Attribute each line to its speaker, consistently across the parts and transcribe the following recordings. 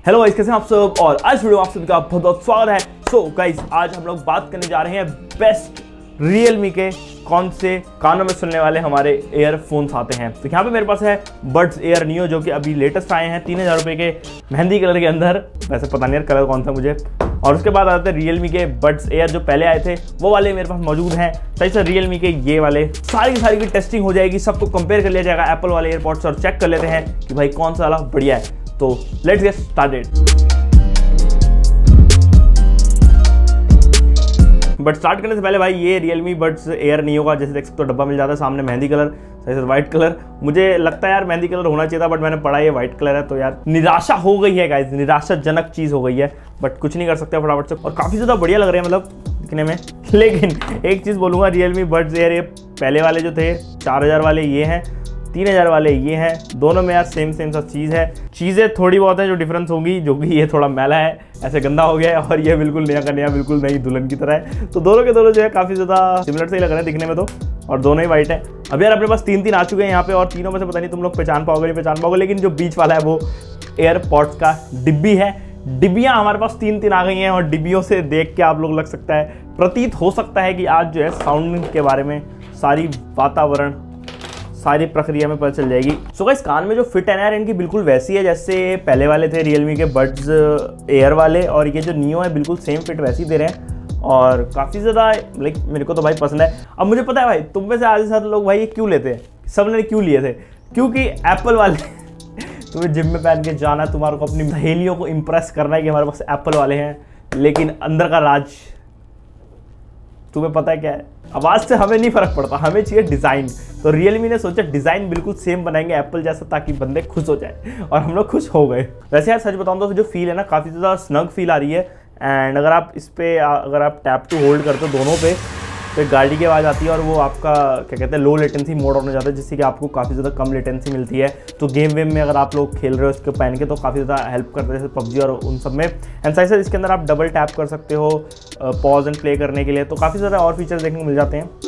Speaker 1: Hello guys, कैसे हैं आप सब। और आज वीडियो में आप सभी का बहुत बहुत स्वागत है। सो गाइस, आज हम लोग बात करने जा रहे हैं बेस्ट रियलमी के कौन से कानों में सुनने वाले हमारे एयरफोन्स आते हैं। तो यहाँ पे मेरे पास है बड्स एयर नियो, जो कि अभी लेटेस्ट आए हैं 3000 रुपये के मेहंदी कलर के अंदर। वैसे पता नहीं कलर कौन सा मुझे। और उसके बाद आते हैं रियलमी के बड्स एयर जो पहले आए थे, वो वाले मेरे पास मौजूद हैं। सही से रियलमी के ये वाले सारी की सारी की टेस्टिंग हो जाएगी, सबको कंपेयर कर लिया जाएगा एप्पल वाले एयरपॉड्स और चेक कर लेते हैं कि भाई कौन सा वाला बढ़िया है। तो let's get started. But start करने से पहले भाई, ये रियलमी बड्स एयर नियो का जैसे देख सकते हो डब्बा मिल जाता है, सामने मेहंदी कलर, सही से व्हाइट कलर। मुझे लगता है यार मेहंदी कलर होना चाहिए था, बट मैंने पढ़ा ये व्हाइट कलर है, तो यार निराशा हो गई है गाइस, निराशाजनक चीज़ हो गई है। बट कुछ नहीं कर सकते फटाफट से। और काफ़ी ज़्यादा बढ़िया लग रहे हैं मतलब दिखने में। लेकिन एक चीज़ बोलूँगा, रियलमी बड्स एयर ये पहले वाले जो थे 4000 वाले ये हैं, 3000 वाले ये हैं, दोनों में यार सेम सा चीज़ है। चीज़ें थोड़ी बहुत है जो डिफरेंस होगी, जो कि ये थोड़ा मैला है, ऐसे गंदा हो गया है, और ये बिल्कुल नया का नया, बिल्कुल नई दुल्हन की तरह है। तो दोनों के दोनों जो है काफ़ी ज़्यादा सिमिलर से ही लग रहे हैं दिखने में तो, और दोनों ही वाइट है। अब यार अपने पास तीन आ चुके हैं यहाँ पे, और तीनों में से पता नहीं तुम लोग पहचान पाओगे नहीं पहचान पाओगे, लेकिन जो बीच वाला है वो एयरपॉड्स का डिब्बी है। डिब्बियाँ हमारे पास तीन आ गई हैं, और डिब्बियों से देख के आप लोग लग सकता है, प्रतीत हो सकता है कि आज जो है साउंड के बारे में सारी वातावरण सारी प्रक्रिया में पता चल जाएगी। सो गाइस, कान में जो फिट है ना यार, इनकी बिल्कुल वैसी है जैसे पहले वाले थे रियलमी के बड्स एयर वाले, और ये जो नियो है बिल्कुल सेम फिट वैसी दे रहे हैं, और काफ़ी ज़्यादा लाइक मेरे को तो भाई पसंद है। अब मुझे पता है भाई, तुम में से आधे सारे लोग भाई ये क्यों लेते हैं, सब ने क्यों लिए थे, क्योंकि एप्पल वाले तुम्हें जिम में पहन के जाना है, तुम्हारे को अपनी सहेलियों को इम्प्रेस करना है कि हमारे पास एप्पल वाले हैं। लेकिन अंदर का राज तुम्हें पता है क्या है, आवाज़ से हमें नहीं फर्क पड़ता, हमें चाहिए डिज़ाइन। तो रियलमी ने सोचा डिज़ाइन बिल्कुल सेम बनाएंगे एप्पल जैसा, ताकि बंदे खुश हो जाए, और हम लोग खुश हो गए। वैसे यार सच बताऊँ तो जो फील है ना, काफ़ी ज़्यादा स्नग फील आ रही है। एंड अगर आप इस पर अगर आप टैप टू होल्ड करते हो दोनों पे, तो गाड़ी की आवाज़ आती है, और वो आपका क्या कहते हैं लो लेटेंसी मोड ऑन हो जाता है, जिससे कि आपको काफ़ी ज़्यादा कम लेटेंसी मिलती है। तो गेम वेम में अगर आप लोग खेल रहे हो इसके पहन के, तो काफ़ी ज़्यादा हेल्प करता है, जैसे पबजी और उन सब में। एंड साइड से इसके अंदर आप डबल टैप कर सकते हो पॉज एंड प्ले करने के लिए, तो काफ़ी ज़्यादा और फीचर्स देखने को मिल जाते हैं।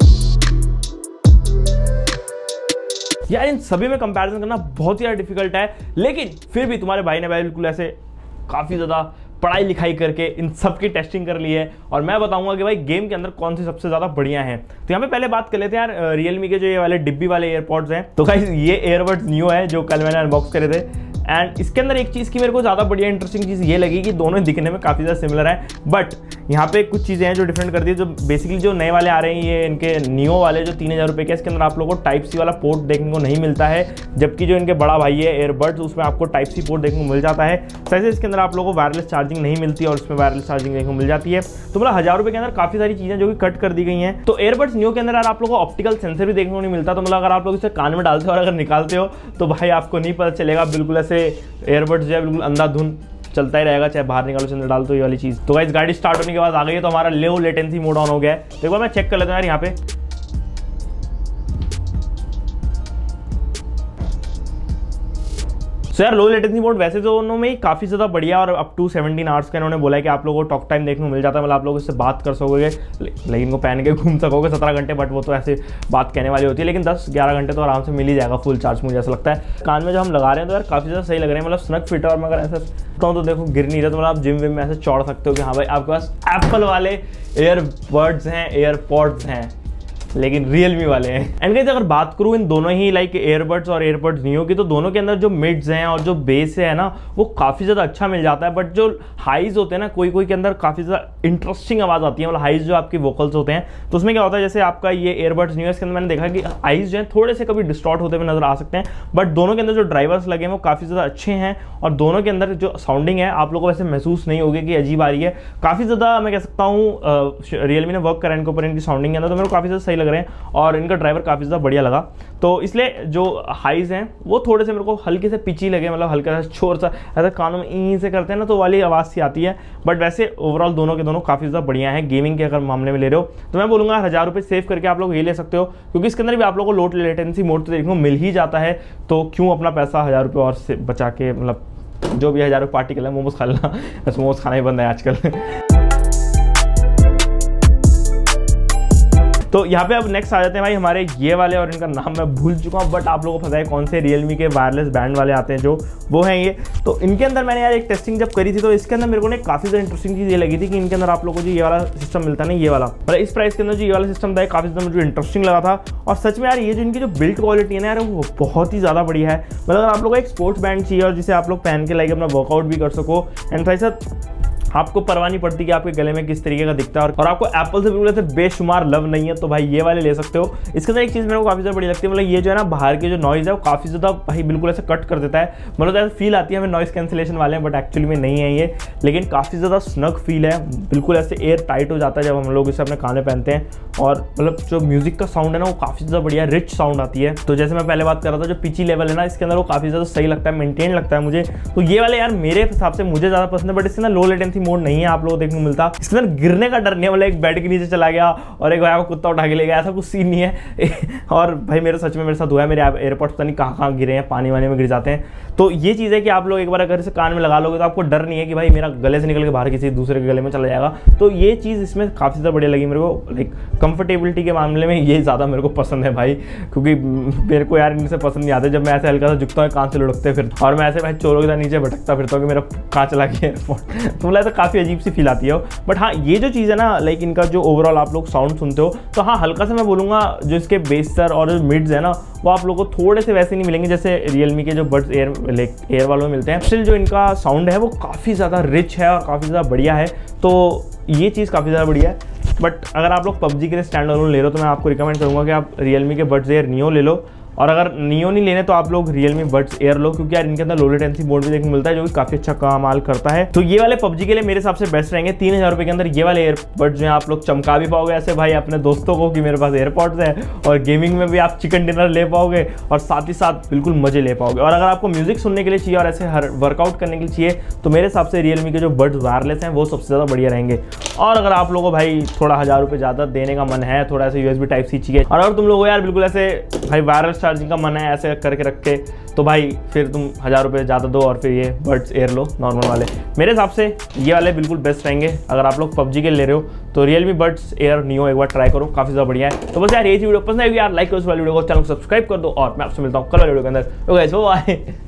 Speaker 1: यार इन सभी में कंपैरिजन करना बहुत ही डिफिकल्ट है, लेकिन फिर भी तुम्हारे भाई ने बिल्कुल ऐसे काफ़ी ज़्यादा पढ़ाई लिखाई करके इन सब की टेस्टिंग कर ली है, और मैं बताऊंगा कि भाई गेम के अंदर कौन सी सबसे ज़्यादा बढ़िया है। तो यहाँ पे पहले बात कर लेते हैं यार रियलमी के जो ये वाले डिब्बी वाले एयरपॉड्स हैं। तो गाइस, ये एयरबड्स नियो है जो कल मैंने अनबॉक्स करे थे। एंड इसके अंदर एक चीज़ की मेरे को ज़्यादा बढ़िया इंटरेस्टिंग चीज़ ये लगी कि दोनों दिखने में काफ़ी ज़्यादा सिमिलर है, बट यहाँ पे कुछ चीज़ें हैं जो डिफरेंट कर दी है। जो बेसिकली जो नए वाले आ रहे हैं, ये इनके नियो वाले जो 3000 रुपये के, इसके अंदर आप लोगों को टाइप सी वाला पोर्ट देखने को नहीं मिलता है, जबकि जो इनके बड़ा भाई है एयरबड्स, उसमें आपको टाइप सी पोर्ट देखने को मिल जाता है। सही इसके अंदर आप लोगों को वायरलेस चार्जिंग नहीं मिलती, और इसमें वायरलेस चार्जिंग देखने को मिल जाती है। तो मतलब 1000 रुपये के अंदर काफ़ी सारी चीज़ें जो कि कट कर दी गई हैं। तो एयरबड्स नियो के अंदर यार आप लोगों को ऑप्टिकल सेंसर भी देखने को नहीं मिलता, तो मतलब अगर आप लोग इसे कान में डालते हो और अगर निकालते हो, तो भाई आपको नहीं पता चलेगा, बिल्कुल ऐसे एयरबड्स जो है बिल्कुल अंधाधुन चलता ही रहेगा, चाहे बाहर निकालो अंदर डाल तो, ये वाली चीज़। तो गाइस, गाड़ी स्टार्ट होने के बाद आ गई है, तो हमारा लो लेटेंसी मोड ऑन हो गया है। तो एक बार मैं चेक कर लेता हूँ यार यहाँ पे। सो यार लो लेटेंसी मोड वैसे तो दोनों में ही काफ़ी ज़्यादा बढ़िया, और अप टू 17 आवर्स का इन्होंने बोला है कि आप लोगों को टॉक टाइम देखने को मिल जाता है, मतलब आप लोग इससे बात कर सकोगे, लेकिन इनको पहन के घूम सकोगे 17 घंटे, बट वो तो ऐसे बात कहने वाली होती है। लेकिन 10-11 घंटे तो आराम से मिल ही जाएगा फुल चार्ज, मुझे ऐसा लगता है। कान में जो हम लगा रहे हैं तो यार काफ़ी ज़्यादा सही लग रहे हैं, मतलब स्नग फिट है। और मैं अगर ऐसा कहूँ तो देखो गिर नहीं रहा, तो मतलब आप जिम विम में ऐसे चौड़ सकते हो कि हाँ भाई आपके पास एप्पल वाले एयरबड्स हैं, एयरपॉड्स हैं, लेकिन रियलमी वाले हैं। एंड गाइस, अगर बात करूँ इन दोनों ही लाइक एयरबड्स और एयरबड्स नियो की, तो दोनों के अंदर जो मिड्स हैं और जो बेस है ना, वो काफ़ी ज़्यादा अच्छा मिल जाता है। बट जो हाइज होते हैं ना, कोई के अंदर काफ़ी ज़्यादा इंटरेस्टिंग आवाज़ आती है, मतलब हाइज जो आपकी वोकल्स होते हैं, तो उसमें क्या होता है, जैसे आपका ये एयरबड्स नियो, इसके अंदर मैंने देखा कि हाइज जो है थोड़े से कभी डिस्टॉर्ट होते हुए नजर आ सकते हैं, बट दोनों के अंदर जो ड्राइवर्स लगे हैं वो काफ़ी ज़्यादा अच्छे हैं, और दोनों के अंदर जो साउंडिंग है आप लोगों को वैसे महसूस नहीं होगी कि अजीब आ रही है। काफ़ी ज़्यादा मैं कह सकता हूँ रियलमी ने वर्क करा इनके ऊपर, इनकी साउंडिंग के अंदर, तो मेरे को काफ़ी ज़्यादा सही लग रहे हैं, और इनका ड्राइवर काफ़ी ज़्यादा बढ़िया लगा। तो इसलिए जो हाइज हैं वो थोड़े से मेरे को हल्के से पिची लगे, मतलब हल्का सा शोर सा ऐसा कानों में ई से करते हैं ना, तो वाली आवाज़ सी आती है। बट वैसे ओवरऑल दोनों के दोनों काफ़ी ज़्यादा बढ़िया है। गेमिंग के अगर मामले में ले रहे हो, तो मैं बोलूँगा 1000 रुपये सेव करके आप लोग ये ले सकते हो, क्योंकि इसके अंदर भी आप लोगों को लो लेटेंसी मोड तो देखने को मिल ही जाता है। तो क्यों अपना पैसा 1000 रुपये और से बचा के, मतलब जो भी 1000 रुपये पार्टी के लिए मोमोज खा लेना, बस मोमोज खाना ही बंद है आजकल। तो यहाँ पे अब नेक्स्ट आ जाते हैं भाई हमारे ये वाले, और इनका नाम मैं भूल चुका हूँ, बट आप लोगों को पता है कौन से रियलमी के वायरलेस बैंड वाले आते हैं जो, वो हैं ये। तो इनके अंदर मैंने यार एक टेस्टिंग जब करी थी तो इसके अंदर मेरे को काफ़ी ज़्यादा इंटरेस्टिंग चीज़ ये लगी थी कि इनके अंदर आप लोगों को जो ये वाला सिस्टम मिलता है ना, ये वाला मतलब इस प्राइस के अंदर जो ये वाला सिस्टम था काफ़ी ज़्यादा मुझे इंटरेस्टिंग लगा था। और सच में यार ये जो इनकी जो बिल्ड क्वालिटी है ना यार वो बहुत ही ज़्यादा बढ़िया है। मतलब अगर आप लोगों को एक स्पोर्ट्स बैंड चाहिए और जिसे आप लोग पहन के लाइक अपना वर्कआउट भी कर सको, एंड साथ साथ आपको परवाह नहीं पड़ती कि आपके गले में किस तरीके का दिखता है, और आपको एप्पल से बिल्कुल ऐसे बेशुमार लव नहीं है, तो भाई ये वाले ले सकते हो। इसके अंदर एक चीज़ मेरे को काफ़ी ज़्यादा बड़ी लगती है, मतलब ये जो है ना बाहर की जो नॉइज़ है वो काफ़ी ज़्यादा भाई बिल्कुल ऐसे कट कर देता है, मतलब ऐसे फील आती है हमें नॉइज़ कैंसिलेशन वाले हैं, बट एक्चुअली में नहीं है ये, लेकिन काफ़ी ज़्यादा स्नग फील है, बिल्कुल ऐसे एयर टाइट हो जाता है जब हम लोग इसे अपने कान में पहनते हैं। और मतलब जो म्यूजिक का साउंड है ना वो काफ़ी ज़्यादा बढ़िया रिच साउंड आती है। तो जैसे मैं पहले बात कर रहा था जो पिची लेवल है ना इसके अंदर वो काफ़ी ज़्यादा सही लगता है, मेंटेन लगता है मुझे। तो ये वाले यार मेरे हिसाब से मुझे ज़्यादा पसंद है, बट इसके अंदर लो लेटेंसी मोड नहीं है, आप लोगों को देखने को मिलता। इसके अंदर गिरने का डर नहीं है, मतलब एक बेड के नीचे चला गया और एक भाई कुत्ता उठा के ले गया, ऐसा कुछ सीन नहीं है। और भाई मेरे सच में मेरे साथ हुआ है, मेरे एयरपोर्ट्स पता नहीं कहाँ गिरे हैं, पानी वानी में गिर जाते हैं। तो ये चीज़ है कि आप लोग एक बार अगर इसे कान में लगा लोगे तो आपको डर नहीं है कि भाई मेरा गले से निकल के बाहर किसी दूसरे के गले में चला जाएगा। तो ये चीज़ इसमें काफ़ी ज़्यादा बढ़िया लगी मेरे को, लाइक कंफर्टेबिलिटी के मामले में ये ज़्यादा मेरे को पसंद है भाई, क्योंकि मेरे को यार इनसे पसंद नहीं आते जब मैं ऐसे हल्का सा झुकता हूँ कान से लुढ़कते फिर, और मैं ऐसे भाई चोरों के साथ नीचे भटकता फिरता हूँ कि मेरा कहाँ चला गया एयरपोर्ट। तो मतलब ऐसा काफ़ी अजीब सी फील आती है। बट हाँ ये जो चीज़ है ना लाइक इनका जो ओवरऑल आप लोग साउंड सुनते हो तो हाँ हल्का सा मैं बोलूँगा जो इसके बेसर और जो मिड्स है ना वो आप लोगों को थोड़े से वैसे नहीं मिलेंगे जैसे रियलमी के जो बड्स एयर वालों में मिलते हैं। स्टिल जो इनका साउंड है वो काफ़ी ज़्यादा रिच है और काफ़ी ज़्यादा बढ़िया है, तो ये चीज़ काफ़ी ज़्यादा बढ़िया है। बट अगर आप लोग पबजी के लिए स्टैंड अलोन ले रहे हो तो मैं आपको रिकमेंड करूँगा कि आप रियलमी के बड्स एयर नियो ले लो, और अगर नियो नहीं लेने तो आप लोग रियलमी बड्स एयर लो, क्योंकि यार इनके अंदर लो लेटेंसी मोड भी देखने को मिलता है जो कि काफ़ी अच्छा कमाल करता है। तो ये वाले पबजी के लिए मेरे हिसाब से बेस्ट रहेंगे। 3000 रुपये के अंदर ये वाले एयरबड्स जो है आप लोग चमका भी पाओगे ऐसे भाई अपने दोस्तों को कि मेरे पास एयरपॉड्स है, और गेमिंग में भी आप चिकन डिनर ले पाओगे और साथ ही साथ बिल्कुल मजे ले पाओगे। और अगर आपको म्यूजिक सुनने के लिए चाहिए और ऐसे हर वर्कआउट करने के लिए चाहिए तो मेरे हिसाब से रियलमी के जो बड्स वायरलेस हैं वो सबसे ज़्यादा बढ़िया रहेंगे। और अगर आप लोगों को भाई थोड़ा 1000 रुपये ज़्यादा देने का मन है, थोड़ा ऐसे USB टाइप सी चाहिए, और अगर तुम लोगों को यार बिल्कुल ऐसे भाई वायरलेस चार्जिंग का मन है ऐसे करके रख के, तो भाई फिर तुम 1000 रुपये ज़्यादा दो और फिर ये बड्स एयर लो नॉर्मल वाले। मेरे हिसाब से ये वाले बिल्कुल बेस्ट रहेंगे। अगर आप लोग पबजी के ले रहे हो तो रियलमी बड्स एयर नियो एक बार ट्राई करो, काफ़ी ज़्यादा बढ़िया है। तो बस यार ये वीडियो पसंद आएगी यार लाइक करो इस वाली वीडियो को, चैनल को सब्सक्राइब कर दो, और मैं आपसे मिलता हूँ कल वाली वीडियो के अंदर। तो गाइस बाय।